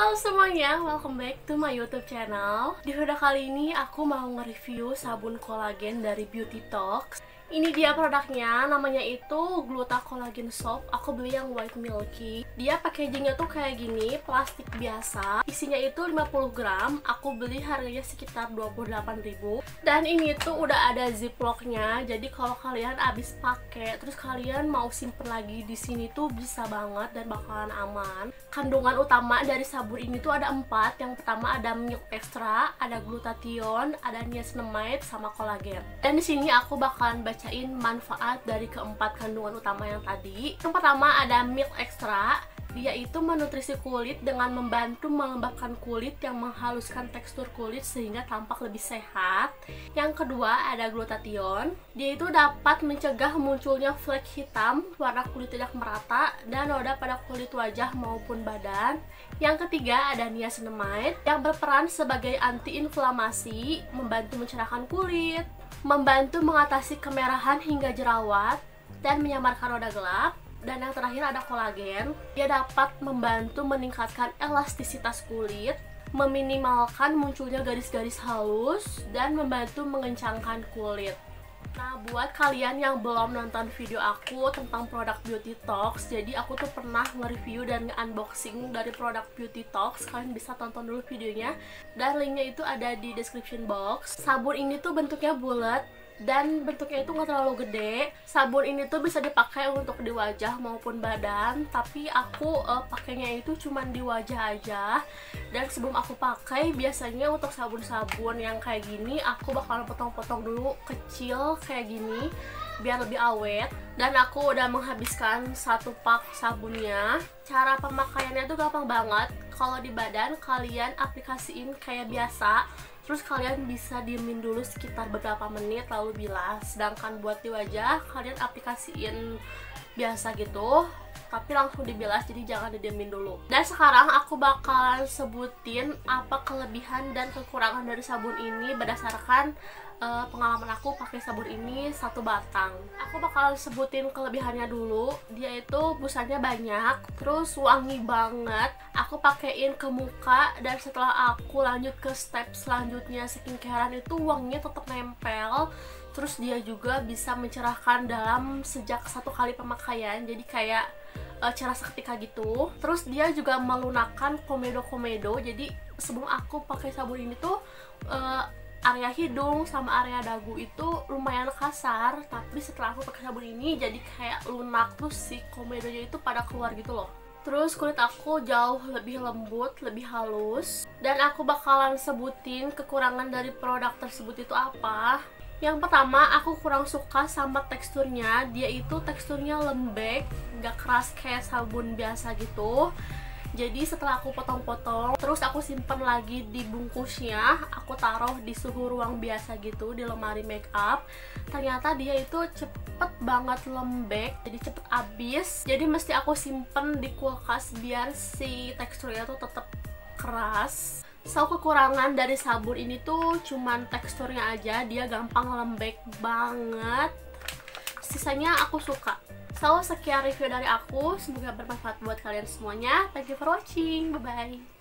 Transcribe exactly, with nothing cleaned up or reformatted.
Halo semuanya, welcome back to my YouTube channel. Di video kali ini aku mau nge-review sabun kolagen dari Beauty Talks. Ini dia produknya, namanya itu Gluta Collagen Soap. Aku beli yang white milky. Dia packagingnya tuh kayak gini, plastik biasa. Isinya itu lima puluh gram. Aku beli harganya sekitar dua puluh delapan ribu. Dan ini tuh udah ada ziplocknya. Jadi kalau kalian abis pakai, terus kalian mau simpen lagi di sini tuh bisa banget dan bakalan aman. Kandungan utama dari sabun ini tuh ada empat. Yang pertama ada milk extra, ada glutathione, ada niacinamide, sama kolagen. Dan di sini aku bakalan baca bacain manfaat dari keempat kandungan utama yang tadi. Yang pertama ada milk extra. Dia itu menutrisi kulit dengan membantu melembabkan kulit yang menghaluskan tekstur kulit sehingga tampak lebih sehat. Yang kedua ada glutathione. Dia itu dapat mencegah munculnya flek hitam, warna kulit tidak merata, dan noda pada kulit wajah maupun badan. Yang ketiga ada niacinamide yang berperan sebagai antiinflamasi, membantu mencerahkan kulit, membantu mengatasi kemerahan hingga jerawat, dan menyamarkan noda gelap. Dan yang terakhir ada kolagen. Dia dapat membantu meningkatkan elastisitas kulit, meminimalkan munculnya garis-garis halus, dan membantu mengencangkan kulit. Nah, buat kalian yang belum nonton video aku tentang produk Beauty Talks, jadi aku tuh pernah nge-review dan nge-unboxing dari produk Beauty Talks. Kalian bisa tonton dulu videonya, dan linknya itu ada di description box. Sabun ini tuh bentuknya bulat dan bentuknya itu nggak terlalu gede. Sabun ini tuh bisa dipakai untuk di wajah maupun badan, tapi aku uh, pakainya itu cuman di wajah aja. Dan sebelum aku pakai, biasanya untuk sabun-sabun yang kayak gini aku bakalan potong-potong dulu kecil kayak gini biar lebih awet. Dan aku udah menghabiskan satu pak sabunnya. Cara pemakaiannya tuh gampang banget. Kalau di badan kalian aplikasiin kayak biasa, terus kalian bisa diemin dulu sekitar beberapa menit lalu bilas. Sedangkan buat di wajah kalian aplikasiin biasa gitu, tapi langsung dibilas, jadi jangan didiemin dulu. Dan sekarang aku bakalan sebutin apa kelebihan dan kekurangan dari sabun ini berdasarkan uh, pengalaman aku pakai sabun ini satu batang. Aku bakalan sebutin kelebihannya dulu. Dia itu busanya banyak, terus wangi banget. Aku pakein ke muka, dan setelah aku lanjut ke step selanjutnya skincarean itu wanginya tetap nempel. Terus dia juga bisa mencerahkan dalam sejak satu kali pemakaian, jadi kayak uh, cerah seketika gitu. Terus dia juga melunakkan komedo-komedo. Jadi sebelum aku pakai sabun ini tuh uh, area hidung sama area dagu itu lumayan kasar, tapi setelah aku pakai sabun ini jadi kayak lunak, terus si komedonya itu pada keluar gitu loh. Terus kulit aku jauh lebih lembut, lebih halus. Dan aku bakalan sebutin kekurangan dari produk tersebut itu apa. Yang pertama, aku kurang suka sama teksturnya. Dia itu teksturnya lembek, gak keras kayak sabun biasa gitu. Jadi setelah aku potong-potong, terus aku simpen lagi di bungkusnya, aku taruh di suhu ruang biasa gitu, di lemari makeup. Ternyata dia itu cepet banget lembek, jadi cepet habis. Jadi mesti aku simpen di kulkas biar si teksturnya tuh tetap keras. So, kekurangan dari sabun ini tuh cuman teksturnya aja, dia gampang lembek banget. Sisanya aku suka. So, sekian review dari aku, semoga bermanfaat buat kalian semuanya. Thank you for watching, bye bye.